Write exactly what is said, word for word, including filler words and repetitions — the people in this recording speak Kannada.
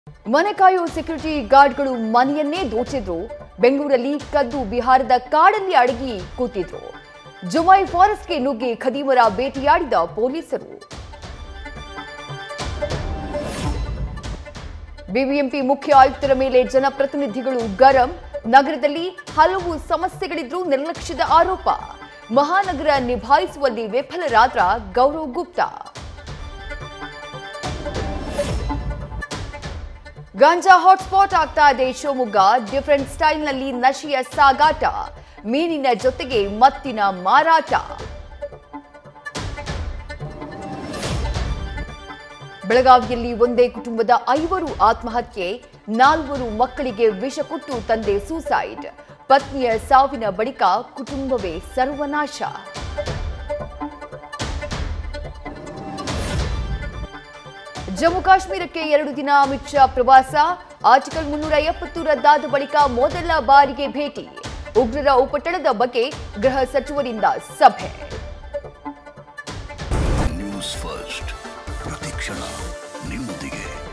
ಮನೆ ಕಾಯೋ ಸೆಕ್ಯೂರಿಟಿ ಗಾರ್ಡ್ಗಳು ಮನೆಯನ್ನೇ ದೋಚಿದ್ರು. ಬೆಂಗಳೂರಲ್ಲಿ ಕದ್ದು ಬಿಹಾರದ ಕಾಡಲ್ಲಿ ಅಡಗಿ ಕೂತಿದ್ರು. ಜುಮೈ ಫಾರೆಸ್ಟ್ಗೆ ನುಗ್ಗಿ ಖದೀಮರ ಬೇಟೆಯಾಡಿದ ಪೊಲೀಸರು. ಬಿಬಿಎಂಪಿ ಮುಖ್ಯ ಆಯುಕ್ತರ ಮೇಲೆ ಜನಪ್ರತಿನಿಧಿಗಳು ಗರಂ. ನಗರದಲ್ಲಿ ಹಲವು ಸಮಸ್ಯೆಗಳಿದ್ರೂ ನಿರ್ಲಕ್ಷ್ಯದ ಆರೋಪ. ಮಹಾನಗರ ನಿಭಾಯಿಸುವಲ್ಲಿ ವಿಫಲರಾದ ಗೌರವ್ ಗುಪ್ತಾ. ಗಾಂಜಾ ಹಾಟ್ಸ್ಪಾಟ್ ಆಗ್ತಾ ಇದೆ ಶಿವಮೊಗ್ಗ. ಡಿಫರೆಂಟ್ ಸ್ಟೈಲ್ನಲ್ಲಿ ನಶೆಯ ಸಾಗಾಟ, ಮೀನಿನ ಜೊತೆಗೆ ಮತ್ತಿನ ಮಾರಾಟ. ಬೆಳಗಾವಿಯಲ್ಲಿ ಒಂದೇ ಕುಟುಂಬದ ಐವರು ಆತ್ಮಹತ್ಯೆ, ನಾಲ್ವರು ಮಕ್ಕಳಿಗೆ ವಿಷ ಕೊಟ್ಟು ತಂದೆ ಸೂಸೈಡ್. ಪತ್ನಿಯ ಸಾವಿನ ಬಳಿಕ ಕುಟುಂಬವೇ ಸರ್ವನಾಶ. ಜಮ್ಮು ಕಾಶ್ಮೀರಕ್ಕೆ ಎರಡು ದಿನ ಅಮಿತ್ ಶಾ ಪ್ರವಾಸ. ಆರ್ಟಿಕಲ್ ಮುನ್ನೂರ ಎಪ್ಪತ್ತು ರದ್ದಾದ ಬಳಿಕ ಮೊದಲ ಬಾರಿಗೆ ಭೇಟಿ. ಉಗ್ರರ ಉಪಟಳದ ಬಗ್ಗೆ ಗೃಹ ಸಚಿವರಿಂದ ಸಭೆ. ನ್ಯೂಸ್ ಫಸ್ಟ್ ಪ್ರತಿಕ್ಷಣ ನಿಮ್ಮೊಂದಿಗೆ.